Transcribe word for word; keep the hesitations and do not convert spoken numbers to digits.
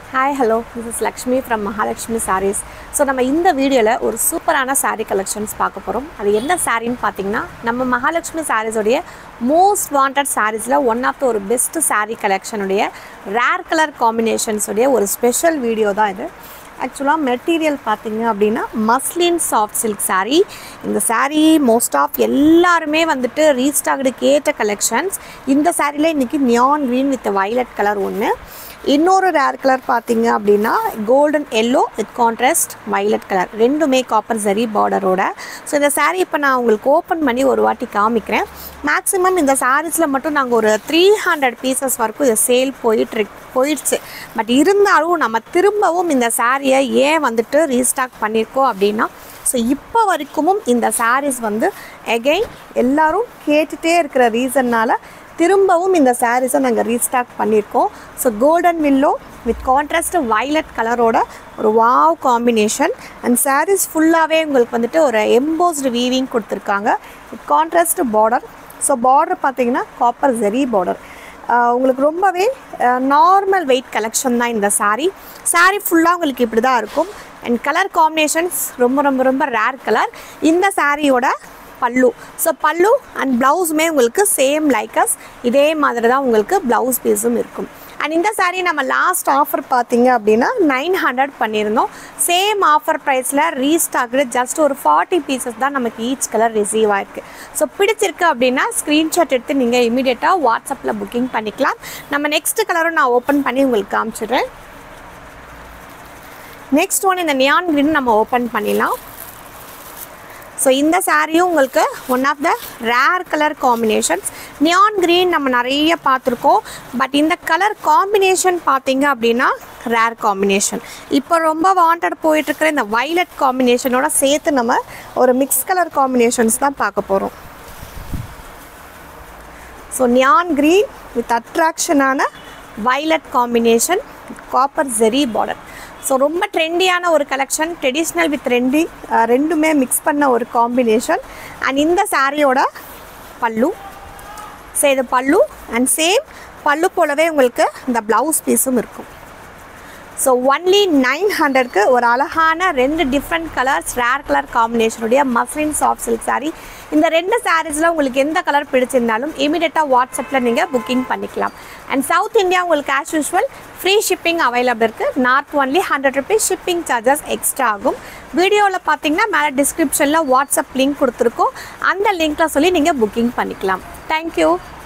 Hi, hello. This is Lakshmi from Mahalakshmi Sarees. So, நம்ம இந்த வீடியோல ஒரு சூப்பரான saree collections பார்க்க போறோம். அது என்ன saree ன்னு பாத்தீங்கன்னா நம்ம Mahalakshmi Sarees உடைய most wanted sareesல one of the ஒரு best saree collection உடைய rare color combinations உடைய ஒரு special video தான் இது. Actually material பாத்தீங்க அப்படினா muslin soft silk saree. இந்த saree most of எல்லாருமே வந்துட்டு restocked கேட்ட collections. இந்த sareeல இன்னைக்கு neon green with violet color ஒன்னு. இன்னொரு rare color பாத்தீங்க அப்படினா golden yellow with contrast violet color ரெண்டுமே copper zari border ஓட. சோ இந்த saree இப்ப நான் உங்களுக்கு ஓபன் பண்ணி ஒரு வாட்டி காமிக்கிறேன். மேக்ஸिमम இந்த sareesல மட்டும் நாங்க ஒரு three hundred pieces வரைக்கும் இது சேல் போயிட்டு போயிடுச்சு. பட் இருந்தாலும் நம்ம திரும்பவும் இந்த சாரியை ஏன் வந்துட்டு ரீஸ்டாக் பண்ணிருக்கோம் அப்படினா சோ இப்போ வரைக்கும் இந்த sarees வந்து again எல்லாரும் கேட்டுட்டே இருக்கிற ரீசன்னால திரும்பவும் இந்த sarees நாங்க ரீஸ்டாக் பண்ணிருக்கோம். So golden willow with contrast violet color ஓட ஒரு wow combination and sarees ஃபுல்லாவே உங்களுக்கு வந்துட்டு ஒரு embossed weaving கொடுத்திருக்காங்க with contrast border. So border பாத்தீங்கன்னா copper zari border. உங்களுக்கு ரொம்பவே நார்மல் weight collection தான் இந்த saree. saree ஃபுல்லா உங்களுக்கு இப்படி தான் இருக்கும் and color combinations ரொம்ப ரொம்ப ரொம்ப rare color. இந்த saree ஓட பல்லு சோ பல்லு and blouse மே உங்களுக்கு சேம் லைக் அஸ் இதே மாதிரி தான் உங்களுக்கு blouse பீஸும் இருக்கும். and இந்த saree நம்ம லாஸ்ட் ஆஃபர் பாத்தீங்க அப்படினா nine hundred பண்ணிருந்தோம். சேம் ஆஃபர் பிரைஸ்ல ரீஸ்டாக்ட் ஜஸ்ட் ஒரு forty pieces தான் நமக்கு ஈச் கலர் ரிசீவ் ஆயிருக்கு. சோ பிடிச்சிருக்கு அப்படினா ஸ்கிரீன்ஷாட் எடுத்து நீங்க இமிடியேட்டா வாட்ஸ்அப்ல புக்கிங் பண்ணிக்கலாம். நம்ம நெக்ஸ்ட் கலரும் நான் ஓபன் பண்ணி உங்களுக்கு காமிச்சிடுறேன். நெக்ஸ்ட் ஒன் இந்த neon green நம்ம ஓபன் பண்ணிடலாம். So இந்த saree உங்களுக்கு one of the rare color combinations. neon green நம்ம நிறைய பார்த்திருக்கோம். பட் இந்த கலர் காம்பினேஷன் பாத்தீங்க அப்படினா rare combination. இப்போ ரொம்ப வாண்டட் போயிட்டு இருக்கிற இந்த violet combinationோட சேர்த்து நம்ம ஒரு mix color combinations தான் பார்க்க போறோம். So neon green with attraction ஆன violet combination copper zari border. So ரொம்ப ட்ரெண்டியான ஒரு கலெக்ஷன் ட்ரெடிஷனல் வித் ட்ரெண்டி ரெண்டுமே மிக்ஸ் பண்ண ஒரு காம்பினேஷன் அண்ட் இந்த சாரியோட பல்லு சோ இது பல்லு அண்ட் சேம் பல்லு போலவே உங்களுக்கு இந்த ப்ளவுஸ் பீஸும் இருக்கும். ஸோ ஒன்லி நைன் ஹண்ட்ரட்க்கு ஒரு அழகான ரெண்டு டிஃப்ரெண்ட் கலர்ஸ் ரேர் கலர் காம்பினேஷனுடைய மஸ்லின் சாஃப்ட் சில்க் சாரீ. இந்த ரெண்டு சாரீஸில் உங்களுக்கு எந்த கலர் பிடிச்சிருந்தாலும் இமீடியட்டாக வாட்ஸ்அப்பில் நீங்கள் புக்கிங் பண்ணிக்கலாம். அண்ட் சவுத் இந்தியா உங்களுக்கு as usual free shipping available இருக்குது. North only hundred rupees shipping charges extra ஆகும். வீடியோவில் பார்த்தீங்கன்னா மேலே டிஸ்கிரிப்ஷனில் வாட்ஸ்அப் லிங்க் கொடுத்துருக்கோம். அந்த லிங்க்கில் சொல்லி நீங்கள் புக்கிங் பண்ணிக்கலாம். தேங்க்யூ.